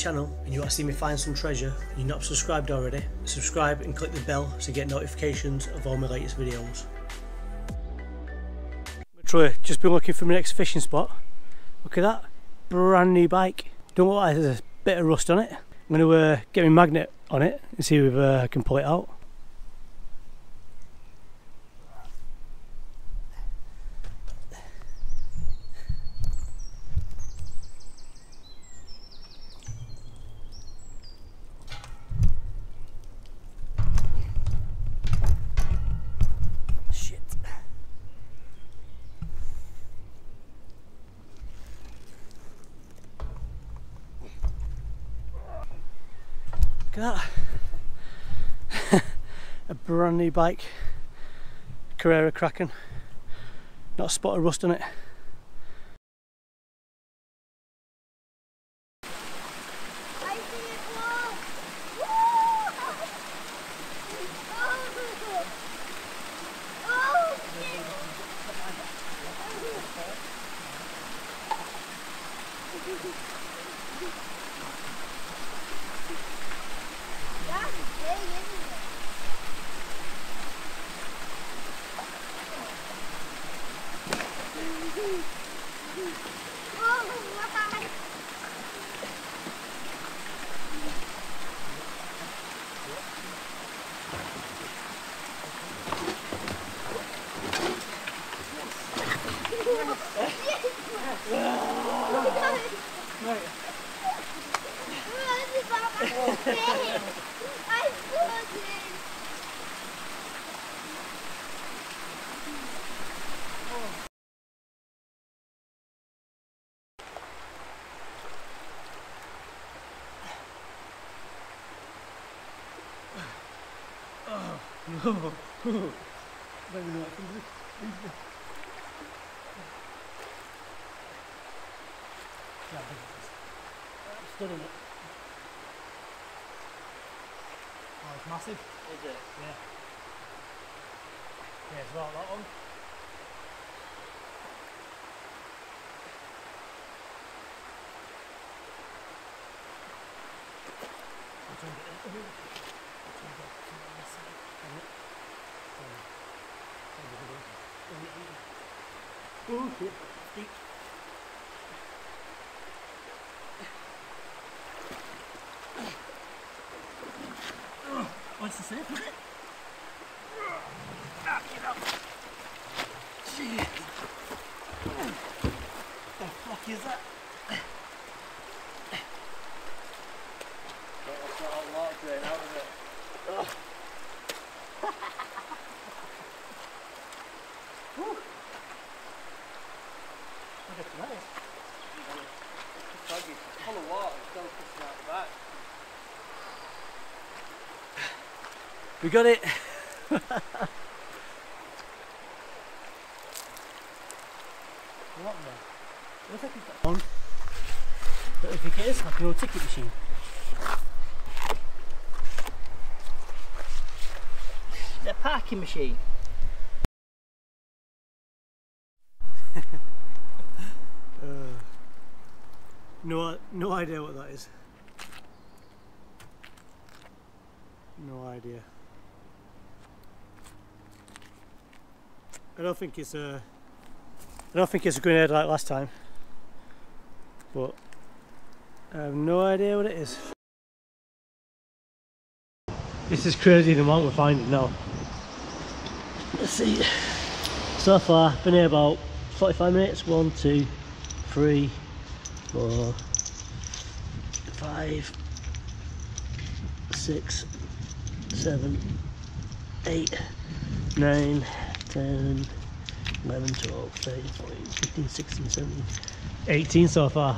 channel and you want to see me find some treasure and you're not subscribed already, subscribe and click the bell to get notifications of all my latest videos. Literally just been looking for my next fishing spot. Look at that, brand new bike. Don't look like there's a bit of rust on it. I'm going to get my magnet on it and see if I can pull it out. Look at that. A brand new bike, Carrera Kraken, not a spot of rust on it. No. Maybe not. Stood in it. Oh, it's massive. Is it? Yeah. Yeah, it's about that one. Oh shit, deep. What's the safe with it? Knock it up. Shit. The fuck is that? That's not a lot drain out of it. Oh. Whew. It's nice. It's foggy. It's full of water. It's still pushing out the back. We got it. What the? Looks like it's got on. But if it is, like an old ticket machine. The parking machine. No idea what that is. No idea. I don't think it's a grenade like last time, but I have no idea what it is. This is crazy the amount we're finding now. Let's see. So far, been here about 45 minutes. 1, 2, 3, 4, 5, 6, 7, 8, 9, 10, 11, 12, 13, 14, 15, 16, 17, 18 so far.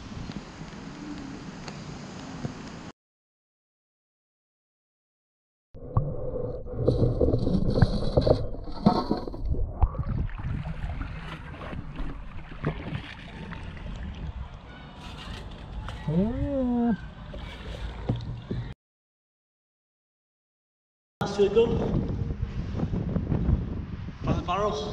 That's to a gun. By the barrels.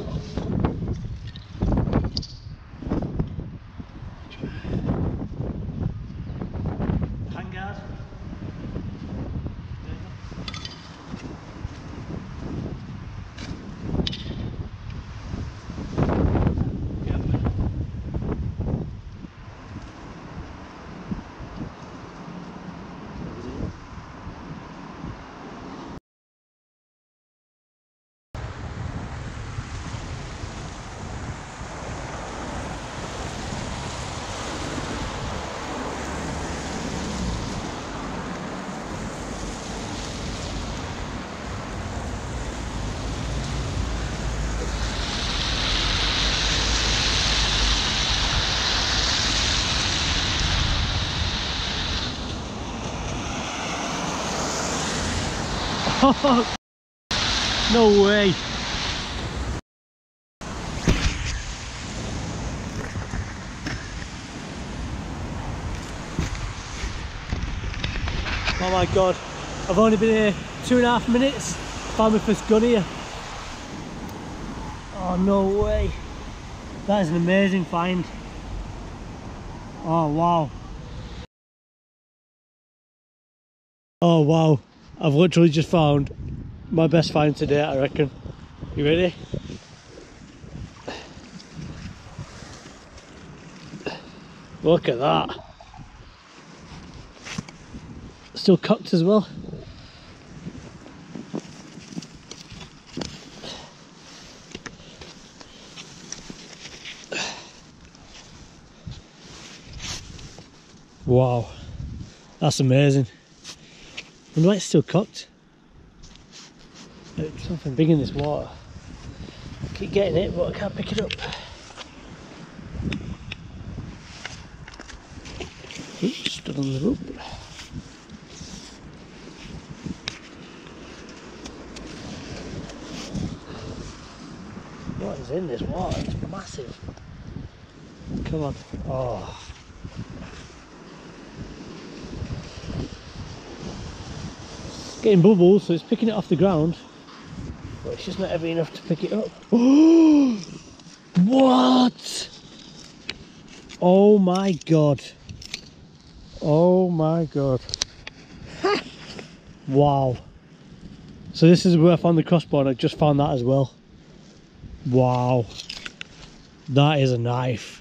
No way. Oh my god, I've only been here 2.5 minutes, found my first gun here. Oh no way, that is an amazing find. Oh wow. Oh wow, I've literally just found my best find today, I reckon. You ready? Look at that. Still cocked as well. Wow, that's amazing. I wonder why it's still cocked. There's something big in this water. I keep getting it, but I can't pick it up. Oops, stood on the rope. What is in this water? It's massive. Come on. Oh. It's getting bubbles, so it's picking it off the ground. But it's just not heavy enough to pick it up. Oh! What? Oh my god. Oh my god. Wow. So this is where I found the crossbow, and I just found that as well. Wow. That is a knife.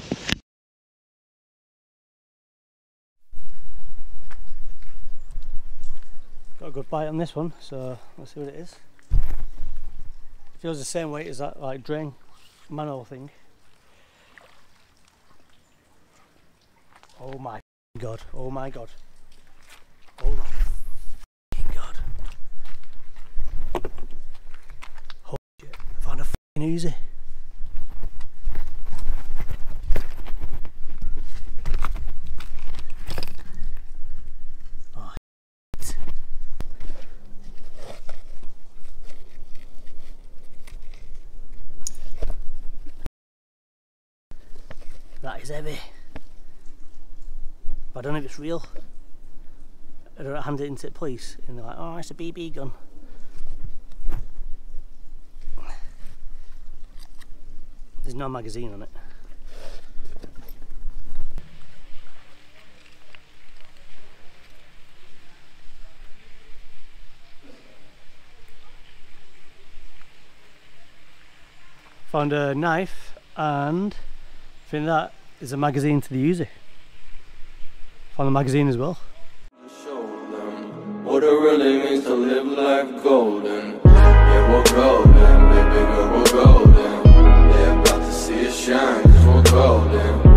Got a good bite on this one, so let's see what it is. Feels the same weight as that like drain manual thing. Oh my god, oh my god. Oh my god. Holy shit, I found a fucking Uzi. Oh shit. That is heavy. I don't know if it's real. I don't hand it into the police and they're like, oh, it's a BB gun. There's no magazine on it. Found a knife, and I think that is a magazine to the Uzi. Found the magazine as well. Show them what it really means to live life golden. Yeah, we're golden, baby girl, we're golden. They're about to see us shine, cause we're golden.